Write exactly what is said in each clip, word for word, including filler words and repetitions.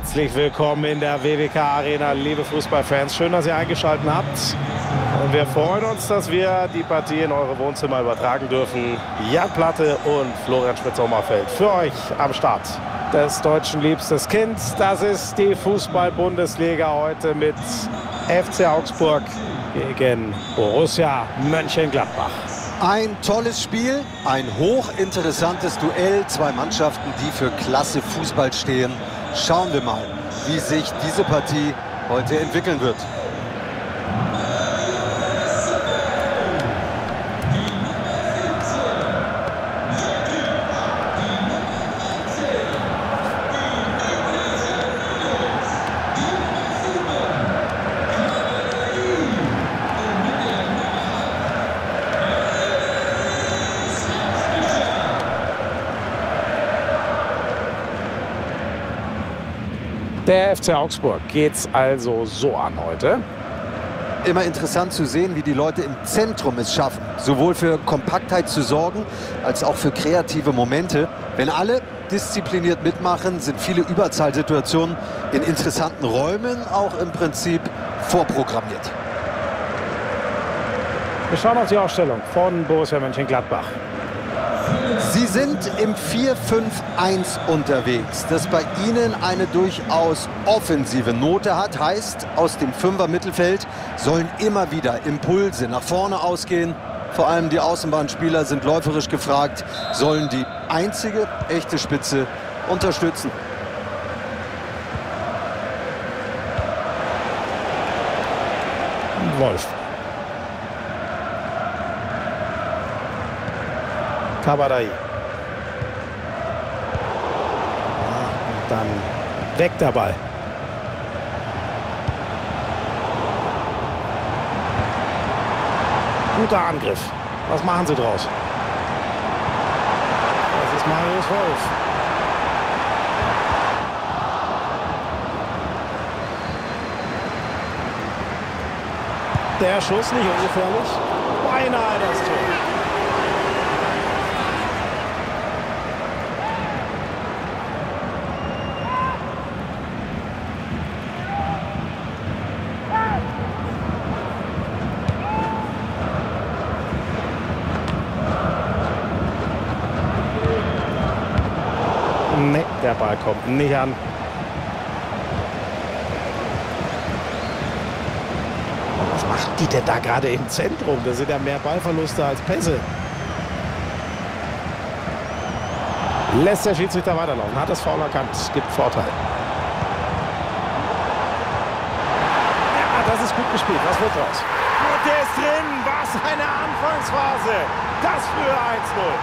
Herzlich willkommen in der W W K Arena, liebe Fußballfans. Schön, dass ihr eingeschaltet habt. Und wir freuen uns, dass wir die Partie in eure Wohnzimmer übertragen dürfen. Jan Platte und Florian Schmidt-Sommerfeld für euch am Start. Des Deutschen liebstes Kind, das ist die Fußball-Bundesliga heute mit F C Augsburg gegen Borussia Mönchengladbach. Ein tolles Spiel, ein hochinteressantes Duell, zwei Mannschaften, die für klasse Fußball stehen. Schauen wir mal, wie sich diese Partie heute entwickeln wird. Der F C Augsburg geht's also so an heute. Immer interessant zu sehen, wie die Leute im Zentrum es schaffen, sowohl für Kompaktheit zu sorgen, als auch für kreative Momente. Wenn alle diszipliniert mitmachen, sind viele Überzahlsituationen in interessanten Räumen auch im Prinzip vorprogrammiert. Wir schauen auf die Aufstellung von Borussia Mönchengladbach. Sie sind im vier fünf eins unterwegs, das bei Ihnen eine durchaus offensive Note hat. Heißt, aus dem Fünfer-Mittelfeld sollen immer wieder Impulse nach vorne ausgehen. Vor allem die Außenbahnspieler sind läuferisch gefragt, sollen die einzige echte Spitze unterstützen. Wolf. Kabadai. Ja, und dann weg der Ball. Guter Angriff. Was machen sie draus? Das ist Marius Wolf. Der Schuss nicht ungefährlich. Beinahe das Tor. Nee, der Ball kommt nicht an. Was macht die denn da gerade im Zentrum? Da sind ja mehr Ballverluste als Pässe. Lässt der Schiedsrichter weiterlaufen. Hat das Foul erkannt. Gibt Vorteil. Ja, das ist gut gespielt. Was wird draus? Und der ist drin. Was eine Anfangsphase. Das frühe eins null.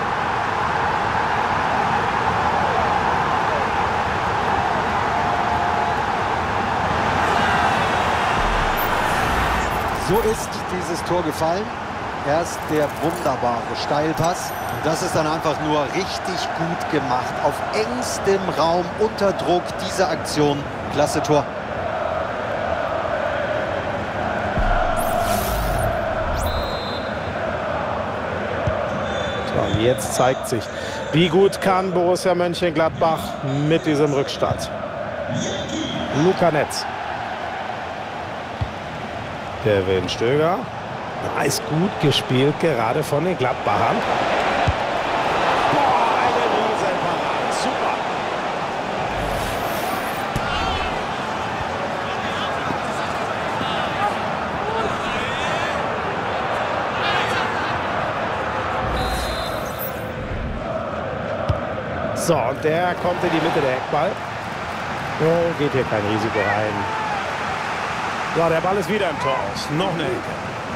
So ist dieses Tor gefallen. Erst der wunderbare Steilpass. Das ist dann einfach nur richtig gut gemacht. Auf engstem Raum, unter Druck, diese Aktion. Klasse Tor. So, jetzt zeigt sich, wie gut kann Borussia Mönchengladbach mit diesem Rückstand. Luca Netz. Kevin Stöger. Da ist gut gespielt, gerade von den Gladbachern. Boah, eine Riesenparade. Super. So, und der kommt in die Mitte der Eckball. Oh, geht hier kein Risiko rein. Ja, der Ball ist wieder im Tor aus. Noch eine Ecke.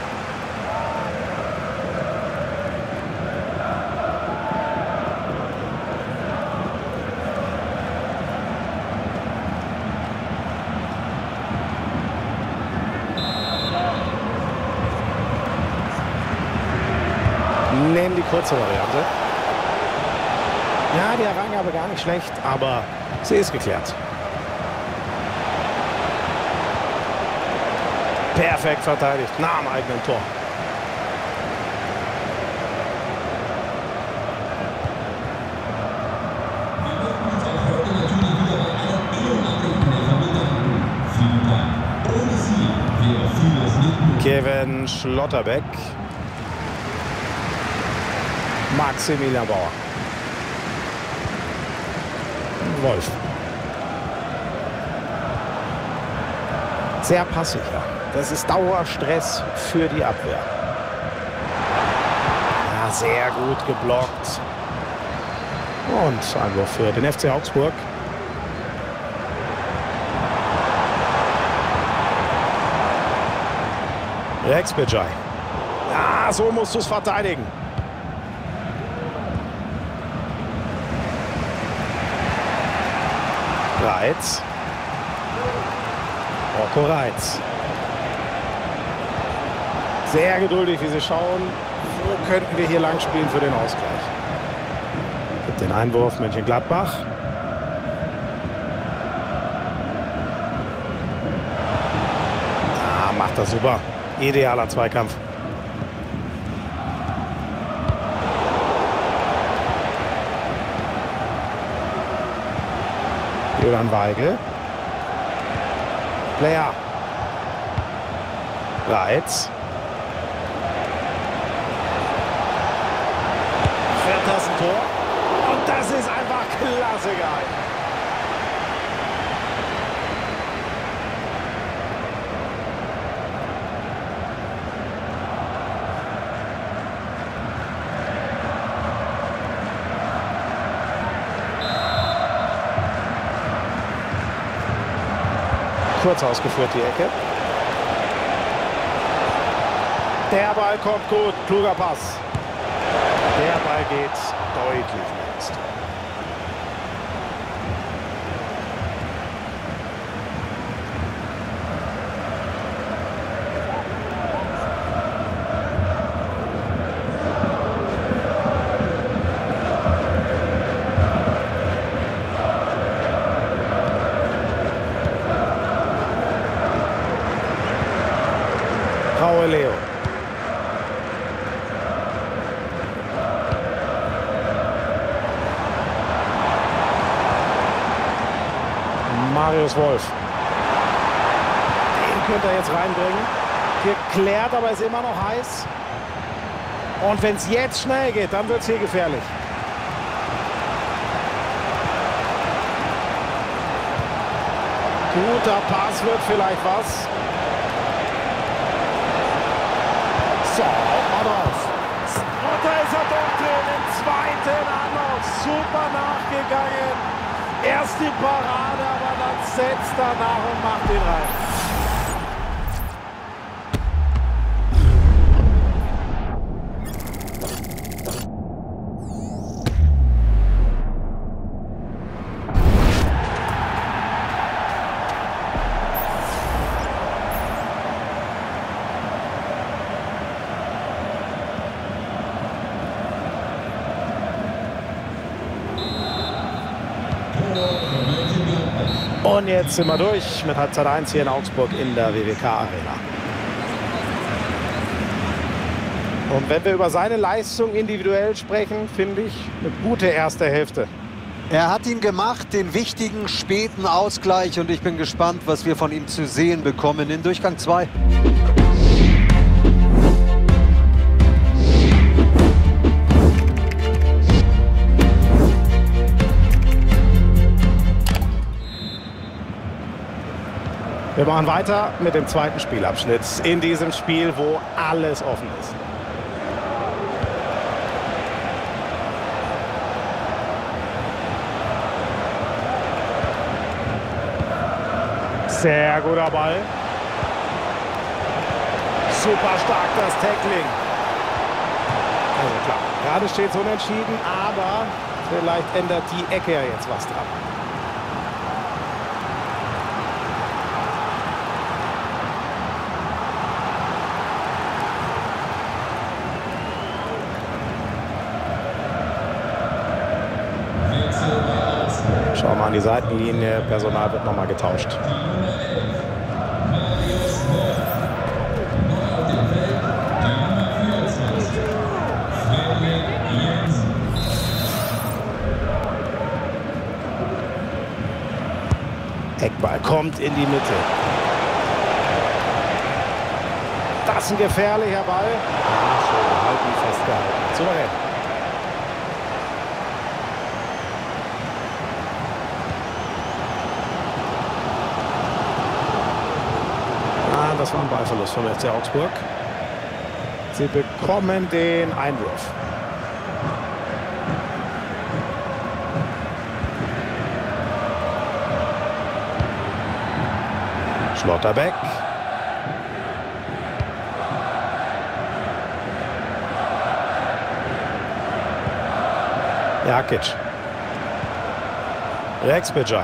Nehmen die kurze Variante. Ja, die Herangabe gar nicht schlecht, aber sie ist geklärt. Perfekt verteidigt, nah am eigenen Tor. Kevin Schlotterbeck. Maximilian Bauer. Wolf. Sehr passiv. Das ist Dauerstress für die Abwehr. Ja, sehr gut geblockt. Und Einwurf für den F C Augsburg. Rex Bejai. Ja, so musst du es verteidigen. Reitz. Rocco Reitz. Sehr geduldig, wie sie schauen, wo könnten wir hier lang spielen für den Ausgleich. Gibt den Einwurf Mönchengladbach. Ah, macht das super. Idealer Zweikampf. Julian Weigel. Player. Reitz. Fährt das ein Tor. Und das ist einfach klasse geil. Kurz ausgeführt die Ecke. Der Ball kommt gut, kluger Pass. Der Ball geht deutlich links. Raue Leo. Marius Wolf. Den könnte er jetzt reinbringen. Geklärt, aber ist immer noch heiß. Und wenn es jetzt schnell geht, dann wird es hier gefährlich. Guter Pass wird vielleicht was. So, mal drauf. Und da ist er doch drin im zweiten Anlauf. Super nachgegangen. Erst die Parade, aber dann setzt er nach und macht ihn rein. Und jetzt sind wir durch mit Halbzeit eins hier in Augsburg in der W W K Arena. Und wenn wir über seine Leistung individuell sprechen, finde ich eine gute erste Hälfte. Er hat ihn gemacht, den wichtigen späten Ausgleich. Und ich bin gespannt, was wir von ihm zu sehen bekommen in Durchgang zwei. Wir machen weiter mit dem zweiten Spielabschnitt in diesem Spiel, wo alles offen ist. Sehr guter Ball. Super stark das Tackling. Also klar, gerade steht es unentschieden, aber vielleicht ändert die Ecke ja jetzt was dran. Schauen wir mal an die Seitenlinie. Personal wird nochmal getauscht. Eckball kommt in die Mitte. das ein gefährlicher Ball? Ja, schön halten, festgehalten. Souverän. Ah, das war ein Ballverlust vom F C Augsburg. Sie bekommen den Einwurf. Schlotterbeck. Jakic. Rex Bejai.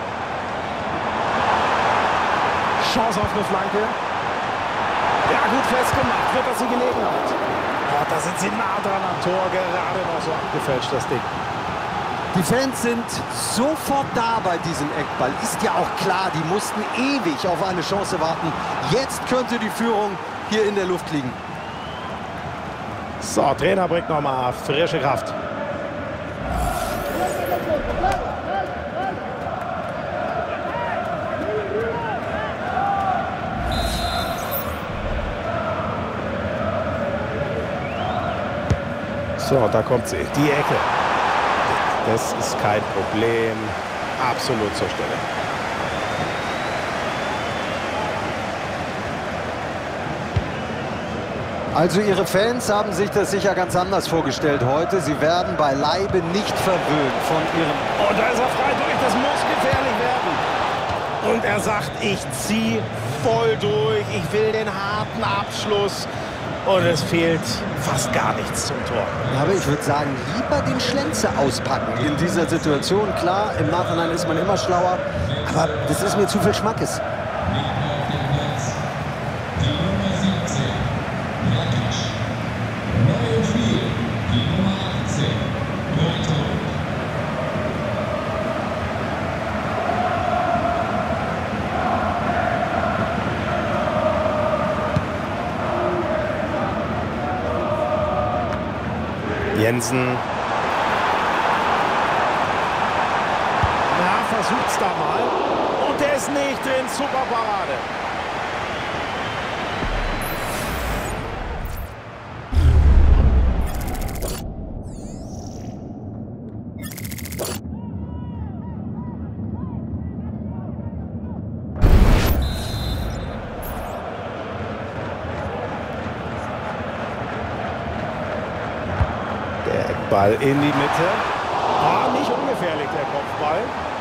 Chance auf eine Flanke. Ja, gut festgemacht. Wird das die Gelegenheit? Ja, da sind sie nah dran am Tor. Gerade noch so abgefälscht, das Ding. Die Fans sind sofort da bei diesem Eckball. Ist ja auch klar, die mussten ewig auf eine Chance warten. Jetzt könnte die Führung hier in der Luft liegen. So, Trainer bringt nochmal frische Kraft. So, da kommt sie. Die Ecke. Das ist kein Problem. Absolut zur Stelle. Also ihre Fans haben sich das sicher ganz anders vorgestellt heute. Sie werden beileibe nicht verwöhnt von ihrem... Oh, da ist er frei durch. Das muss gefährlich werden. Und er sagt, ich ziehe voll durch. Ich will den harten Abschluss. Und es fehlt fast gar nichts zum Tor. Aber ich würde sagen, lieber den Schlenzer auspacken in dieser Situation. Klar, im Nachhinein ist man immer schlauer. Aber das ist mir zu viel Schmackes. Jensen. Na, versucht's da mal. Und der ist nicht drin. Super Parade. Ball in die Mitte. Ah, nicht ungefährlich, der Kopfball.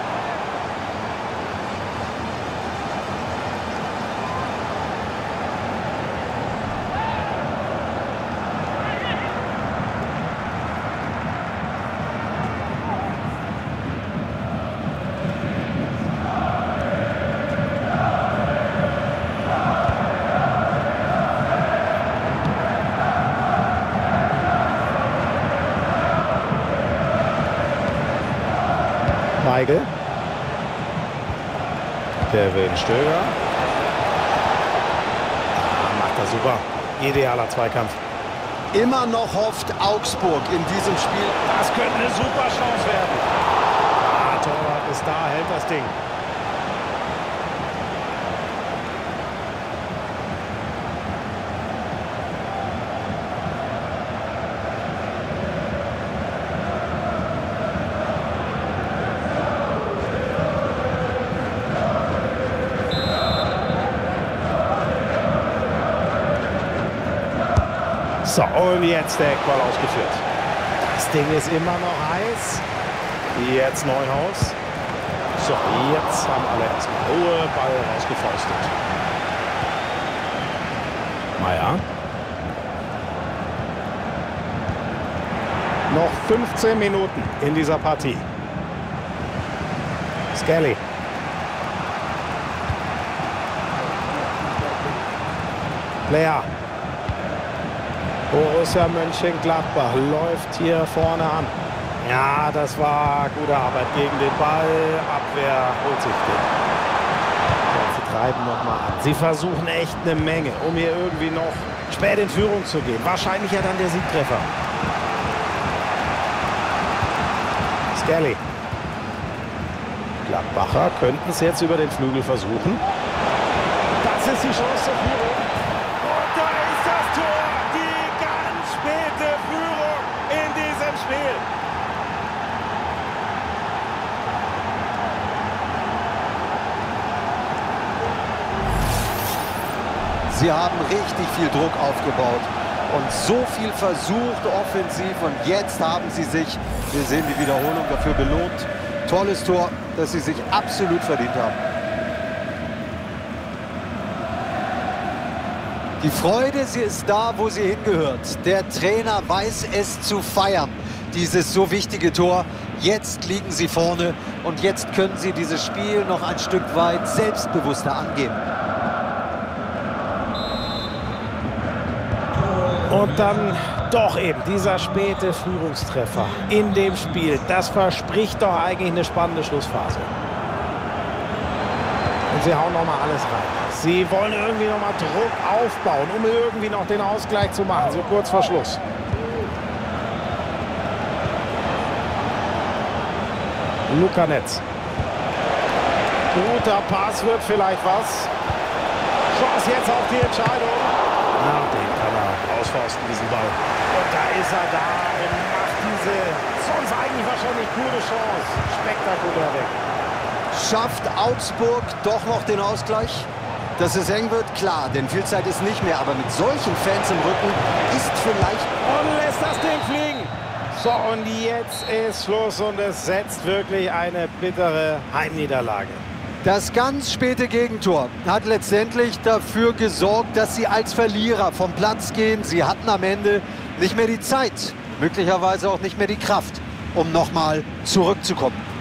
Weigel. Kevin Stöger. Ah, macht er super. Idealer Zweikampf. Immer noch hofft Augsburg in diesem Spiel. Das könnte eine super Chance werden. Ah, Torwart ist da, hält das Ding. So, und jetzt der Eckball ausgeführt. Das Ding ist immer noch heiß. Jetzt Neuhaus. So, jetzt haben alle erstmal Ruhe. Ball rausgefaustet. Meier. Noch fünfzehn Minuten in dieser Partie. Skelly. Player. Borussia Mönchengladbach läuft hier vorne an. Ja, das war gute Arbeit gegen den Ball. Abwehr holt sich den. Ja, sie treiben nochmal an. Sie versuchen echt eine Menge, um hier irgendwie noch spät in Führung zu gehen. Wahrscheinlich ja dann der Siegtreffer. Skelly. Gladbacher könnten es jetzt über den Flügel versuchen. Das ist die Chance zur Führung. Und da Sie haben richtig viel Druck aufgebaut und so viel versucht offensiv und jetzt haben sie sich, wir sehen die Wiederholung, dafür belohnt. Tolles Tor, das sie sich absolut verdient haben. Die Freude, sie ist da, wo sie hingehört. Der Trainer weiß es zu feiern, dieses so wichtige Tor. Jetzt liegen sie vorne und jetzt können sie dieses Spiel noch ein Stück weit selbstbewusster angehen. Und dann doch eben dieser späte Führungstreffer in dem Spiel. Das verspricht doch eigentlich eine spannende Schlussphase. Und sie hauen noch mal alles rein. Sie wollen irgendwie noch mal Druck aufbauen, um irgendwie noch den Ausgleich zu machen, so kurz vor Schluss. Luca Netz. Guter Pass wird vielleicht was. Chance jetzt auf die Entscheidung. Ja, den kann er ausforsten, diesen Ball. Und da ist er da und macht diese sonst eigentlich wahrscheinlich coole Chance spektakulär weg. Schafft Augsburg doch noch den Ausgleich? Dass es eng wird, klar, denn viel Zeit ist nicht mehr. Aber mit solchen Fans im Rücken ist vielleicht... Und lässt das Ding fliegen. So, und jetzt ist Schluss und es setzt wirklich eine bittere Heimniederlage. Das ganz späte Gegentor hat letztendlich dafür gesorgt, dass sie als Verlierer vom Platz gehen. Sie hatten am Ende nicht mehr die Zeit, möglicherweise auch nicht mehr die Kraft, um nochmal zurückzukommen.